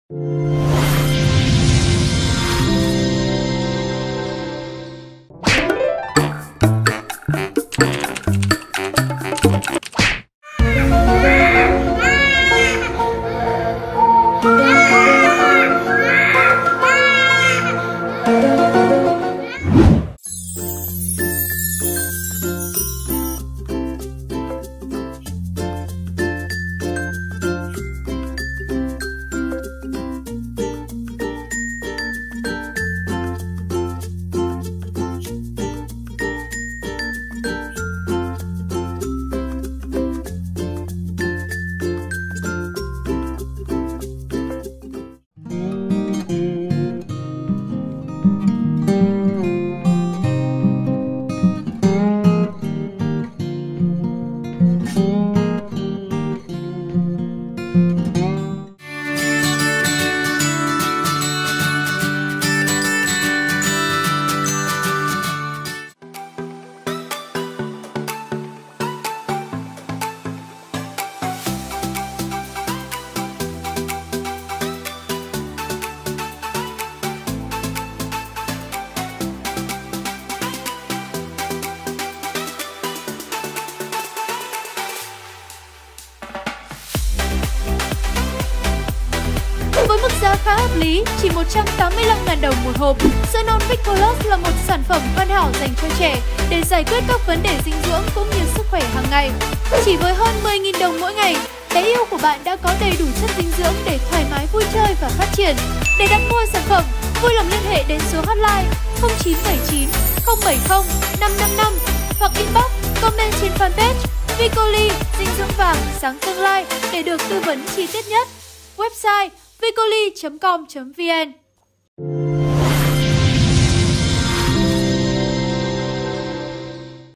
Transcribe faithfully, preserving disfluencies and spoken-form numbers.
Với mức giá khá hợp lý, chỉ một trăm tám mươi lăm nghìn đồng một hộp, sữa non Viccolus là một sản phẩm hoàn hảo dành cho trẻ để giải quyết các vấn đề dinh dưỡng cũng như sức khỏe hàng ngày. Chỉ với hơn mười nghìn đồng mỗi ngày, bé yêu của bạn đã có đầy đủ chất dinh dưỡng để thoải mái vui chơi và phát triển. Để đặt mua sản phẩm, vui lòng liên hệ đến số hotline không chín bảy chín không bảy không năm năm năm hoặc inbox comment trên fanpage Vicoli dinh dưỡng vàng sáng tương lai để được tư vấn chi tiết nhất. Website vicoli chấm com chấm vn.